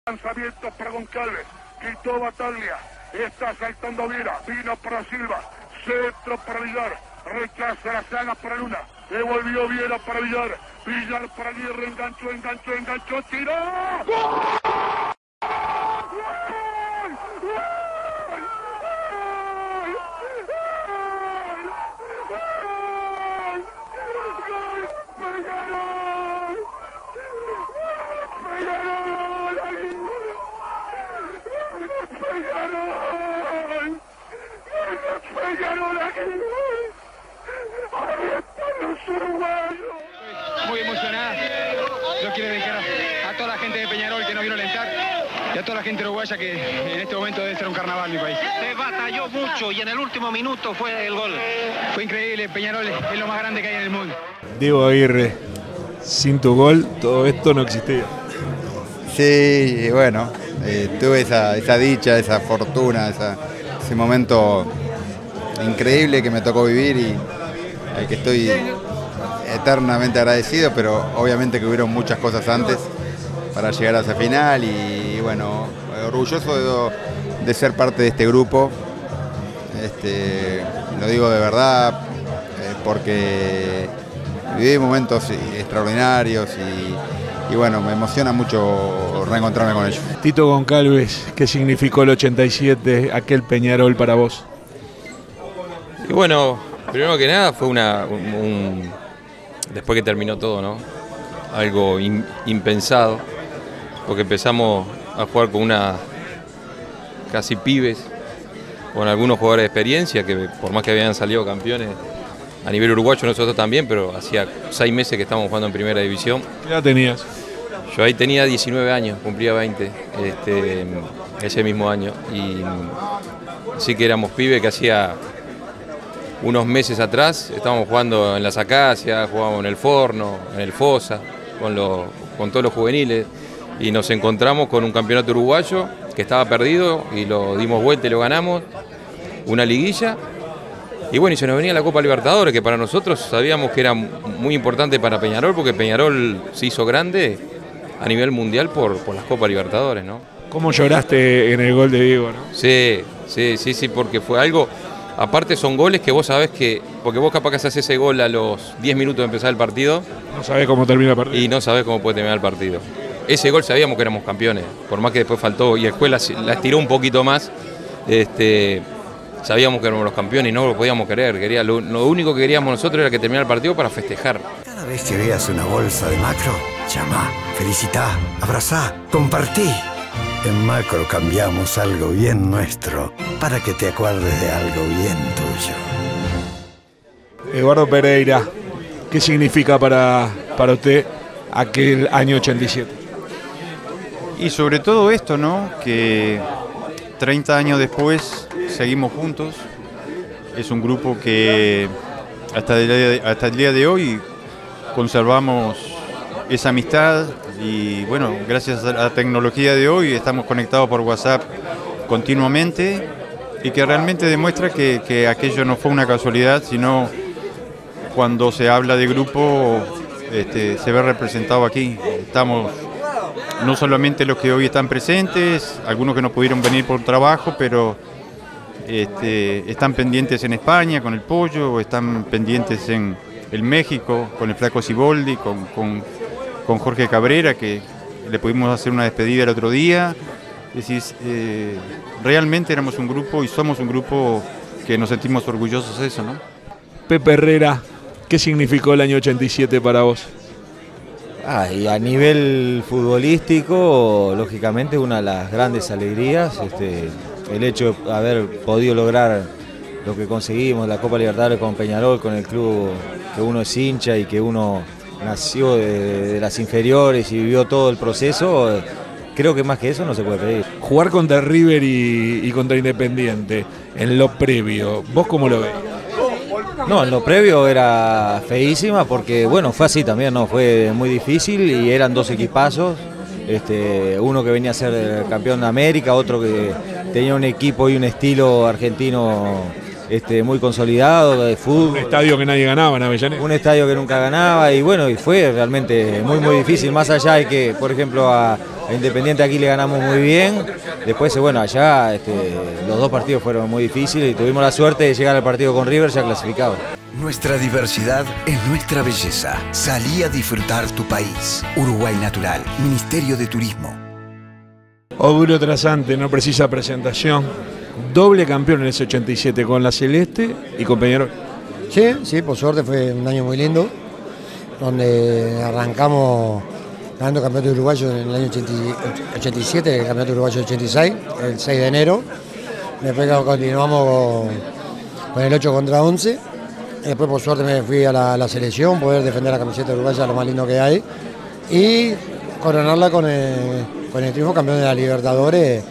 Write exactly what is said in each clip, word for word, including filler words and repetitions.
Lanzamiento para Goncalves, quitó Bataglia, está saltando Viera, vino para Silva, centro para Villar, rechaza la saga para Luna, devolvió Viera para Villar, Villar para Aguirre, enganchó, enganchó, enganchó, tiró. ¡Gol! Muy emocionada, yo quiero dedicar a, a toda la gente de Peñarol que no vino a alentar y a toda la gente uruguaya que en este momento debe ser un carnaval en mi país. Se batalló mucho y en el último minuto fue el gol. Fue increíble, Peñarol es lo más grande que hay en el mundo. Diego Aguirre, sin tu gol todo esto no existía. Sí, bueno, eh, tuve esa, esa dicha, esa fortuna, esa, ese momento increíble que me tocó vivir y al que estoy eternamente agradecido, pero obviamente que hubieron muchas cosas antes para llegar a esa final y, y bueno, orgulloso de, de ser parte de este grupo, este, lo digo de verdad, eh, porque viví momentos extraordinarios y, y bueno, me emociona mucho reencontrarme con ellos. Tito Goncalves, ¿qué significó el ochenta y siete, aquel Peñarol para vos? Y bueno, primero que nada fue una, un, un, después que terminó todo, ¿no? Algo in, impensado, porque empezamos a jugar con una casi pibes, con algunos jugadores de experiencia que por más que habían salido campeones a nivel uruguayo, nosotros también, pero hacía seis meses que estábamos jugando en primera división. ¿Qué edad tenías? Yo ahí tenía diecinueve años, cumplía veinte este, ese mismo año, y sí que éramos pibes que hacía unos meses atrás estábamos jugando en las Acacias, jugábamos en el Forno, en el Fosa, con, los, con todos los juveniles, y nos encontramos con un campeonato uruguayo que estaba perdido y lo dimos vuelta y lo ganamos, una liguilla, y bueno, y se nos venía la Copa Libertadores, que para nosotros sabíamos que era muy importante para Peñarol, porque Peñarol se hizo grande a nivel mundial por, por las Copas Libertadores, ¿no? ¿Cómo lloraste en el gol de Diego, no? Sí, sí, sí, sí, porque fue algo. Aparte son goles que vos sabés que, porque vos capaz que haces ese gol a los diez minutos de empezar el partido. No sabés cómo termina el partido. Y no sabés cómo puede terminar el partido. Ese gol sabíamos que éramos campeones, por más que después faltó y después la, la estiró un poquito más, este, sabíamos que éramos los campeones y no lo podíamos querer. Quería, lo, lo único que queríamos nosotros era que terminara el partido para festejar. Cada vez que veas una bolsa de Macro, llama, felicitá, abrazá, compartí. En Macro cambiamos algo bien nuestro para que te acuerdes de algo bien tuyo. Eduardo Pereira, ¿qué significa para, para usted aquel año ochenta y siete? Y sobre todo esto, ¿no? Que treinta años después seguimos juntos. Es un grupo que hasta el día de, hasta el día de hoy conservamos esa amistad. Y bueno, gracias a la tecnología de hoy estamos conectados por WhatsApp continuamente y que realmente demuestra que, que aquello no fue una casualidad, sino cuando se habla de grupo este, se ve representado aquí. Estamos no solamente los que hoy están presentes, algunos que no pudieron venir por trabajo, pero este, están pendientes en España con el Pollo, están pendientes en el México con el Flaco Siboldi, con... con con Jorge Cabrera, que le pudimos hacer una despedida el otro día. Es decir, eh, realmente éramos un grupo y somos un grupo que nos sentimos orgullosos de eso, ¿no? Pepe Herrera, ¿qué significó el año ochenta y siete para vos? Ah, y a nivel futbolístico, lógicamente, una de las grandes alegrías, este, el hecho de haber podido lograr lo que conseguimos, la Copa Libertadores con Peñarol, con el club que uno es hincha y que uno nació de, de las inferiores y vivió todo el proceso, creo que más que eso no se puede pedir. Jugar contra River y, y contra Independiente, en lo previo, ¿vos cómo lo ves? No, en lo previo era feísima porque, bueno, fue así también, ¿no? Fue muy difícil y eran dos equipazos, este, uno que venía a ser campeón de América, otro que tenía un equipo y un estilo argentino este, muy consolidado de fútbol. Un estadio que nadie ganaba en Avellaneda. Un estadio que nunca ganaba y bueno, y fue realmente muy muy difícil, más allá de que, por ejemplo, a, a Independiente aquí le ganamos muy bien, después bueno, allá este, los dos partidos fueron muy difíciles y tuvimos la suerte de llegar al partido con River ya clasificado. Nuestra diversidad es nuestra belleza. Salí a disfrutar tu país. Uruguay Natural, Ministerio de Turismo. Obdulio Trasante, no precisa presentación. Doble campeón en ese ochenta y siete con la Celeste y con Peñarol. Sí, sí, por suerte fue un año muy lindo, donde arrancamos ganando campeonato uruguayo en el año ochenta y siete, el campeonato uruguayo ochenta y seis, el seis de enero. Después continuamos con el ocho contra once. Y después por suerte me fui a la, a la selección, poder defender la camiseta uruguaya, lo más lindo que hay. Y coronarla con el, con el triunfo campeón de la Libertadores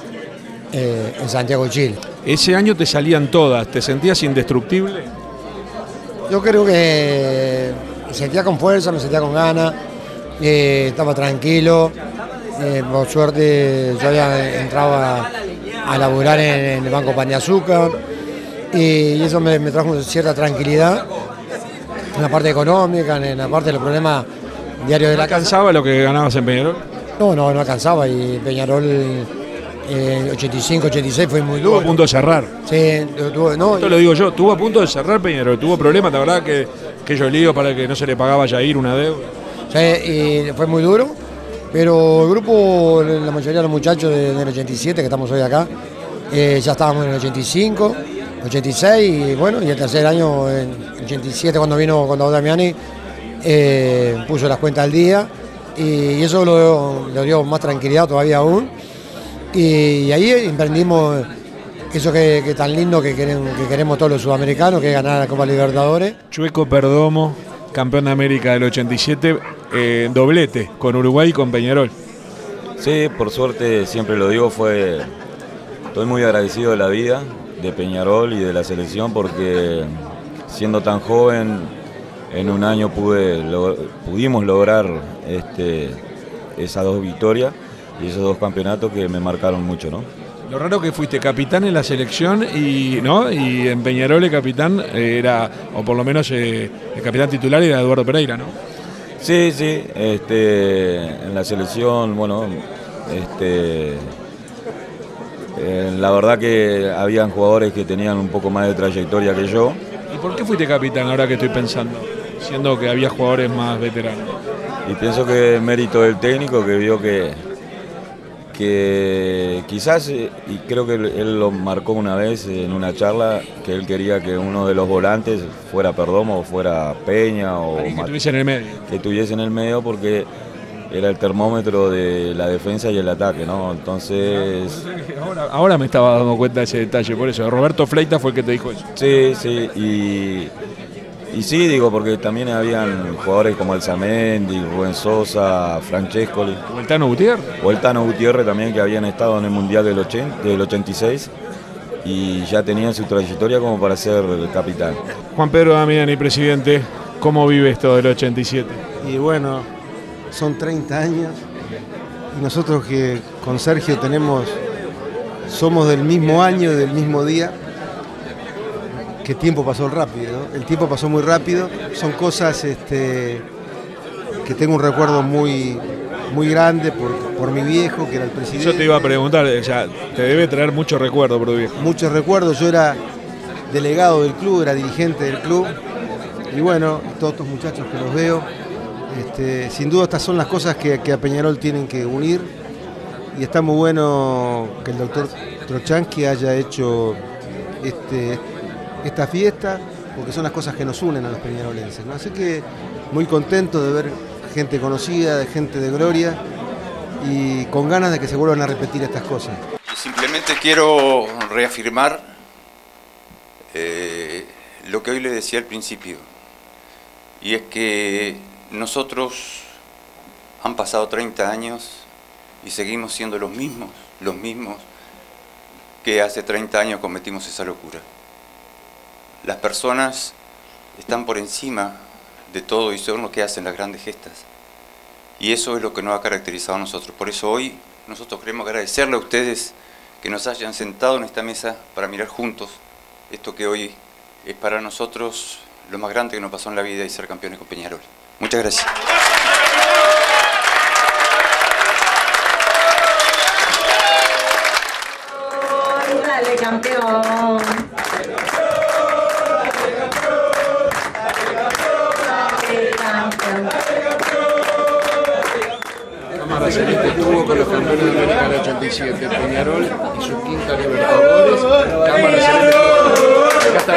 eh, en Santiago de Chile. Ese año te salían todas, ¿te sentías indestructible? Yo creo que me sentía con fuerza, me sentía con ganas, eh, estaba tranquilo. Eh, por suerte yo había entrado a, a laburar en, en el Banco Pan de Azúcar y eso me, me trajo cierta tranquilidad en la parte económica, en la parte de los problemas diarios de la casa. ¿Alcanzaba lo que ganabas en Peñarol? No, no, no alcanzaba y Peñarol en ochenta y cinco, ochenta y seis fue muy duro. Estuvo a punto de cerrar. Sí, tuvo, no, esto lo digo yo, estuvo a punto de cerrar Peñarol, tuvo problemas, la verdad que aquellos líos para que no se le pagaba a Jair una deuda. Sí, y fue muy duro, pero el grupo, la mayoría de los muchachos de, del ochenta y siete, que estamos hoy acá, eh, ya estábamos en el ochenta y cinco, ochenta y seis, y bueno, y el tercer año, en ochenta y siete, cuando vino con David Damiani, eh, puso las cuentas al día, y eso lo, lo dio más tranquilidad todavía aún, y, y ahí emprendimos eso que, que tan lindo que queremos, que queremos todos los sudamericanos, que es ganar la Copa Libertadores. Chueco Perdomo, campeón de América del ochenta y siete, eh, doblete con Uruguay y con Peñarol. Sí, por suerte, siempre lo digo, fue, estoy muy agradecido de la vida, de Peñarol y de la selección, porque siendo tan joven, en un año pude, lo, pudimos lograr este, esas dos victorias y esos dos campeonatos que me marcaron mucho, ¿no? Lo raro que fuiste capitán en la selección y no y en Peñarol el capitán era, o por lo menos eh, el capitán titular era Eduardo Pereira, ¿no? Sí, sí, este, en la selección, bueno, este, eh, la verdad que habían jugadores que tenían un poco más de trayectoria que yo. ¿Y por qué fuiste capitán ahora que estoy pensando, siendo que había jugadores más veteranos? Y pienso que es mérito del técnico que vio que que quizás, y creo que él lo marcó una vez en una charla, que él quería que uno de los volantes fuera Perdomo o fuera Peña o que estuviese en el medio. Que estuviese en el medio porque era el termómetro de la defensa y el ataque, ¿no? Entonces... Ahora, ahora me estaba dando cuenta de ese detalle, por eso. Roberto Fleita fue el que te dijo eso. Sí, sí, y... Y sí, digo, porque también habían jugadores como Alzamendi, Rubén Sosa, Francescoli. ¿O el Tano Gutiérrez? O el Tano Gutiérrez también, que habían estado en el Mundial del, ochenta, del ochenta y seis y ya tenían su trayectoria como para ser capitán. Juan Pedro Damiani, presidente, ¿cómo vive esto del ochenta y siete? Y bueno, son treinta años y nosotros que con Sergio tenemos, somos del mismo año, del mismo día. Que tiempo pasó rápido, ¿no? El tiempo pasó muy rápido, son cosas este, que tengo un recuerdo muy, muy grande por, por mi viejo, que era el presidente. Yo te iba a preguntar, o sea, te debe traer mucho recuerdo por tu viejo. Muchos recuerdos, yo era delegado del club, era dirigente del club, y bueno, todos estos muchachos que los veo, este, sin duda estas son las cosas que, que a Peñarol tienen que unir, y está muy bueno que el doctor Trochansky haya hecho este... esta fiesta, porque son las cosas que nos unen a los peñarolenses, ¿no? Así que muy contento de ver gente conocida, de gente de gloria y con ganas de que se vuelvan a repetir estas cosas. Simplemente quiero reafirmar eh, lo que hoy le decía al principio, y es que nosotros han pasado treinta años y seguimos siendo los mismos, los mismos que hace treinta años cometimos esa locura. Las personas están por encima de todo y son los que hacen las grandes gestas. Y eso es lo que nos ha caracterizado a nosotros. Por eso hoy nosotros queremos agradecerle a ustedes que nos hayan sentado en esta mesa para mirar juntos esto que hoy es para nosotros lo más grande que nos pasó en la vida y ser campeones con Peñarol. Muchas gracias. Dale, campeón. Cámara Celeste estuvo con los campeones de América del ochenta y siete, Peñarol y su quinta Libertadores. Cámara Celeste. Acá está.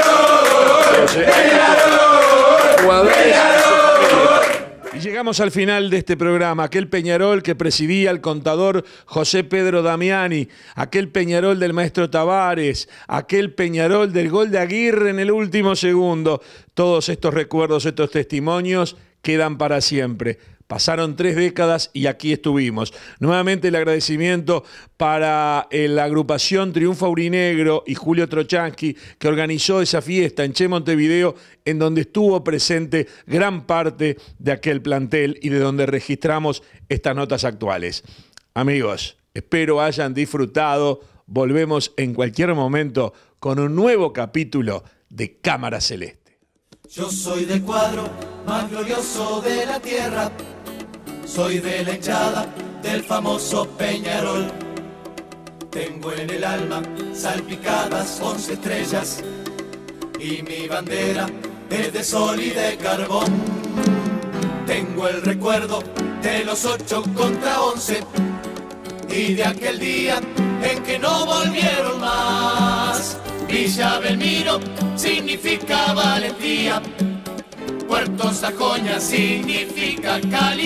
Jugadores. Y llegamos al final de este programa, aquel Peñarol que presidía el contador José Pedro Damiani, aquel Peñarol del maestro Tavares, aquel Peñarol del gol de Aguirre en el último segundo. Todos estos recuerdos, estos testimonios quedan para siempre. Pasaron tres décadas y aquí estuvimos. Nuevamente el agradecimiento para la agrupación Triunfo Aurinegro y Julio Trochansky, que organizó esa fiesta en Che Montevideo, en donde estuvo presente gran parte de aquel plantel y de donde registramos estas notas actuales. Amigos, espero hayan disfrutado. Volvemos en cualquier momento con un nuevo capítulo de Cámara Celeste. Yo soy del cuadro más glorioso de la tierra. Soy de la hinchada del famoso Peñarol. Tengo en el alma salpicadas once estrellas y mi bandera es de sol y de carbón. Tengo el recuerdo de los ocho contra once y de aquel día en que no volvieron más. Villa Belmiro significa valentía, Puerto Sajoña significa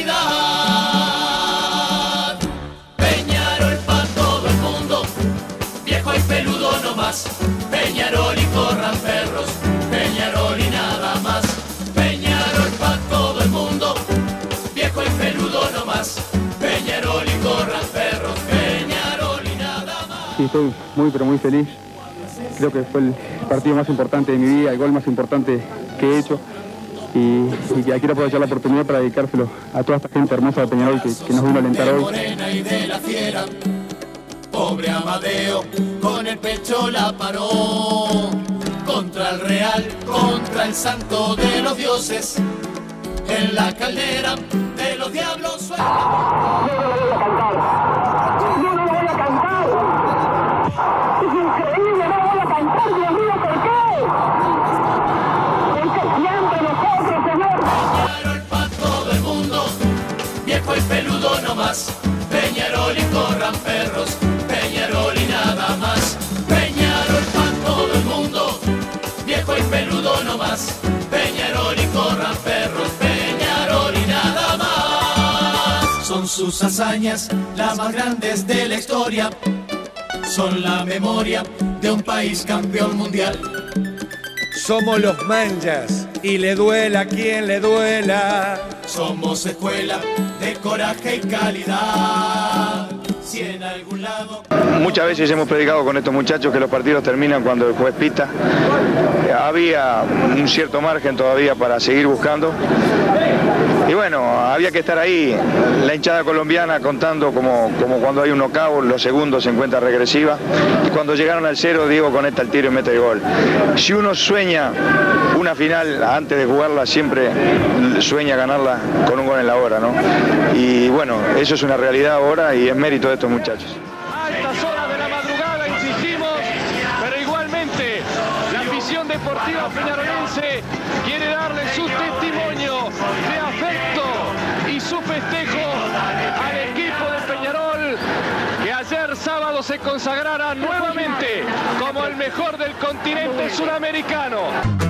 calidad. Peñarol pa' todo el mundo, viejo y peludo no más. Peñarol y corran perros, Peñarol y nada más. Peñarol pa' todo el mundo, viejo y peludo no más. Peñarol y corran perros, Peñarol y nada más. Sí, estoy muy pero muy feliz. Creo que fue el partido más importante de mi vida, el gol más importante que he hecho. Y, y quiero aprovechar la oportunidad para dedicárselo a toda esta gente hermosa de Peñarol que, que nos vino a alentar hoy. Morena y de la fiera, pobre Amadeo con el pecho la paró. Contra el Real, contra el santo de los dioses, en la caldera de los diablos suena. Yo no lo voy a cantar. Yo no lo voy a cantar. Es increíble, no lo voy a cantar, Dios mío, ¿por qué? Peñarol pa' todo el mundo, viejo y peludo no más. Peñarol y corran perros, Peñarol y nada más. Peñarol pa' todo el mundo, viejo y peludo no más. Peñarol y corran perros, Peñarol y nada más. Son sus hazañas las más grandes de la historia, son la memoria de un país campeón mundial. Somos los manjas y le duela a quien le duela. Somos escuela de coraje y calidad. Si en algún lado... Muchas veces hemos predicado con estos muchachos que los partidos terminan cuando el juez pita. Había un cierto margen todavía para seguir buscando. Y bueno, había que estar ahí, la hinchada colombiana contando como, como cuando hay un knockout, los segundos en cuenta regresiva. Y cuando llegaron al cero, Diego conecta el tiro y mete el gol. Si uno sueña una final antes de jugarla, siempre sueña ganarla con un gol en la hora, ¿no? Y bueno, eso es una realidad ahora y es mérito de estos muchachos. A altas horas de la madrugada insistimos, pero igualmente la afición deportiva peñarolense quiere darle su testimonio de afecto y su festejo al equipo de Peñarol, que ayer sábado se consagrara nuevamente como el mejor del continente sudamericano.